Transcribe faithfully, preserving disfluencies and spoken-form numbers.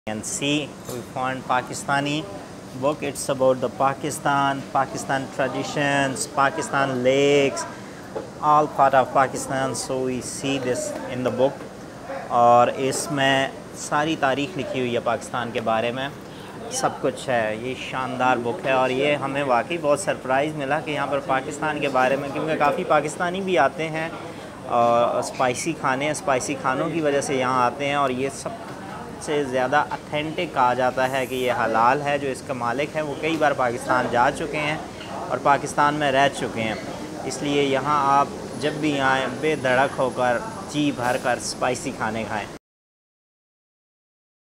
And see, we found Pakistani book. It's about the Pakistan, Pakistan traditions, Pakistan lakes, all part of Pakistan. So we see this in the book. और इसमें सारी तारीख़ लिखी हुई है पाकिस्तान के बारे में, सब कुछ है। ये शानदार बुक है और ये हमें वाकई बहुत सरप्राइज़ मिला कि यहाँ पर पाकिस्तान के बारे में, क्योंकि काफ़ी पाकिस्तानी भी आते हैं और स्पाइसी खाने स्पाइसी खानों की वजह से यहाँ आते हैं। और ये सब से ज़्यादा अथेंटिक कहा जाता है कि ये हलाल है। जो इसका मालिक है वो कई बार पाकिस्तान जा चुके हैं और पाकिस्तान में रह चुके हैं, इसलिए यहाँ आप जब भी आएँ बेधड़क होकर जी भर कर स्पाइसी खाने खाएँ।